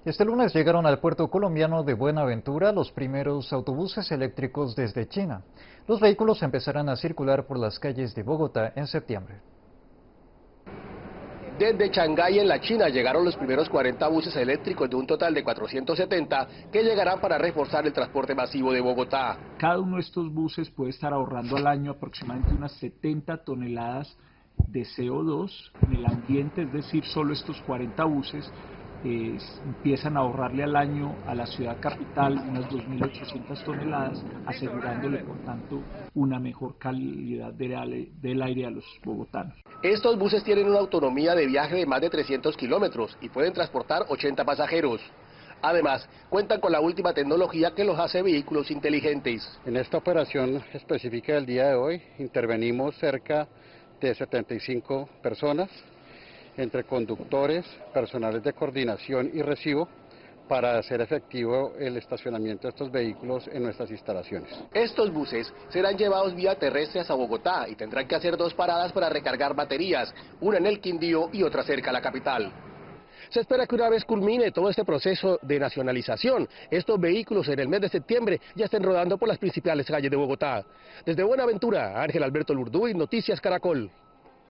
Este lunes llegaron al puerto colombiano de Buenaventura los primeros autobuses eléctricos desde China. Los vehículos empezarán a circular por las calles de Bogotá en septiembre. Desde Shanghái, en la China, llegaron los primeros 40 buses eléctricos de un total de 470 que llegarán para reforzar el transporte masivo de Bogotá. Cada uno de estos buses puede estar ahorrando al año aproximadamente unas 70 toneladas de CO2 en el ambiente, es decir, solo estos 40 buses empiezan a ahorrarle al año a la ciudad capital unas 2.800 toneladas, asegurándole por tanto una mejor calidad del aire a los bogotanos. Estos buses tienen una autonomía de viaje de más de 300 kilómetros y pueden transportar 80 pasajeros. Además, cuentan con la última tecnología que los hace vehículos inteligentes. En esta operación específica del día de hoy intervenimos cerca de 75 personas, entre conductores, personales de coordinación y recibo, para hacer efectivo el estacionamiento de estos vehículos en nuestras instalaciones. Estos buses serán llevados vía terrestre hasta Bogotá y tendrán que hacer 2 paradas para recargar baterías, una en el Quindío y otra cerca a la capital. Se espera que una vez culmine todo este proceso de nacionalización, estos vehículos en el mes de septiembre ya estén rodando por las principales calles de Bogotá. Desde Buenaventura, Ángel Alberto Lurduy, Noticias Caracol.